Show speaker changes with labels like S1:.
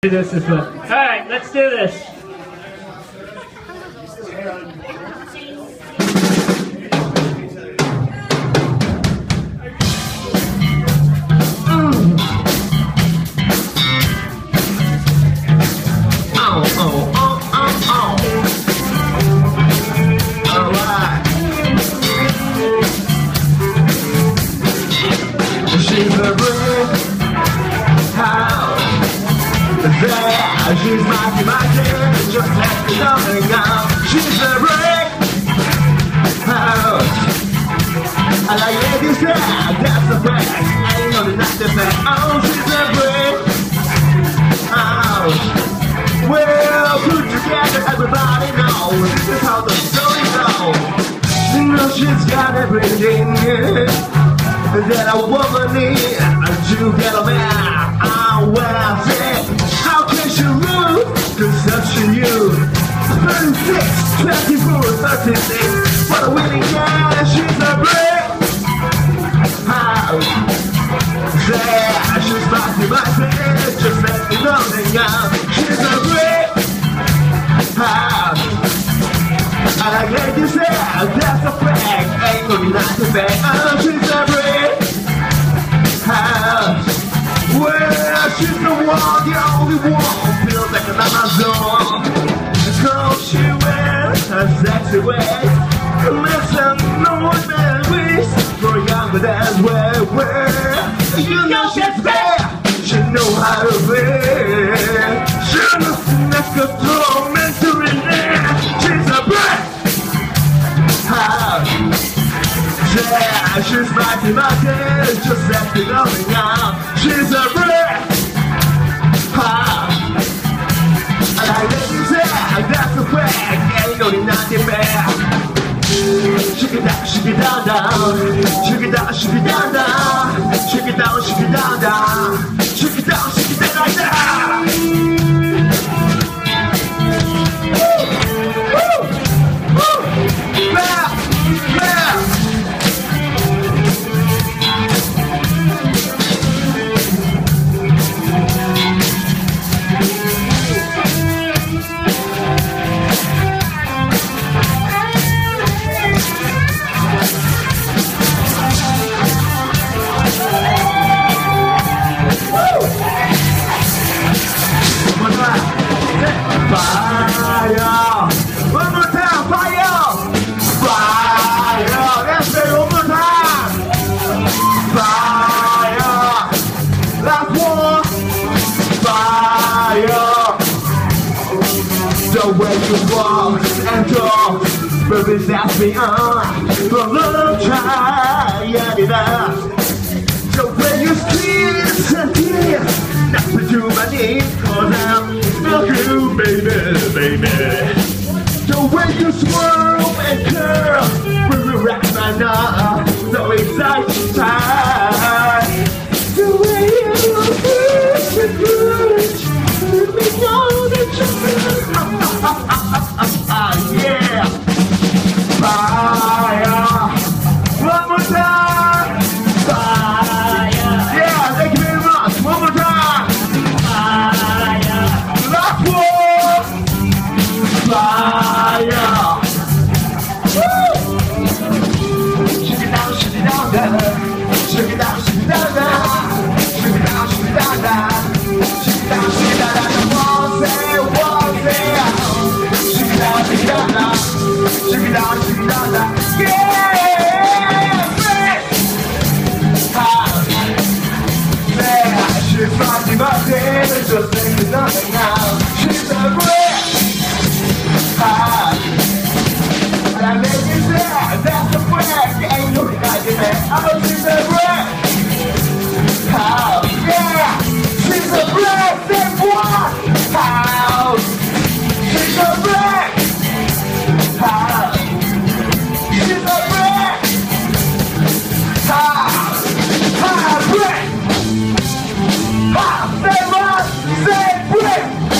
S1: This is fun. All right, let's do this.
S2: She's my dear, just like the coming out. She's a brick house. I like it, you said, that's a fact. Ain't no denying the fact. Oh, she's a brick house. Well, put together, everybody knows this is how the story goes. You know she's got everything that a woman needs to get a man. Well, how can she lose? Consumption you 36, 24, 36. What a winning girl, she's a brick house. Yeah, she's fighting my head, just let me know that she's a brick house. I like that you said, that's a fact. Ain't no denying the fact. Oh, she's a brick house. Well, she's the one, the only one. Feels like an Amazon. Cause she wears a sexy way. Listen, no one marries for a young but as well. You know she's bad. She know how to wear. She knows the next tormentor in there. She's a bad house. Yeah, she's fighting my head, just acting on me now. She's a brick house. I like that you said, that's a fact. Ain't no denying fact. Shake it down, down. Shake it down, shake it down, down. Shake it down, shake it down, down. Shake it down, shake it down, like that. Woo! Woo! Woo! Yeah! Yeah! The way you walk and talk, baby, that's beyond from love, try enough. The way you kiss and kiss, nothing to my knees, cause I'm not you, baby, baby. The way you swirl and curl, baby, rock my knob, so exciting time. The way you push and push, let me know that you're yeah! Fire! One more time! Fire! Yeah, thank you very much! One more time! Fire! Last one! Fire! Woo! Shake it down, shake it down, down. Shake it down, shake it down, down. Shake it down, shake it down, down. Shake it down, shake it down, down. Shake it down, down, shake it down, shake it down, down. Yeah, brick house. Yeah, she's fighting my head, just thinking nothing now. She's a brick house. And I make you say, that's a brick. Ain't no denying that. Oh, she's a brick house. Yeah, she's a brick. Say what? House. She's a brick. She's a brick! Brick! Say what? Say brick!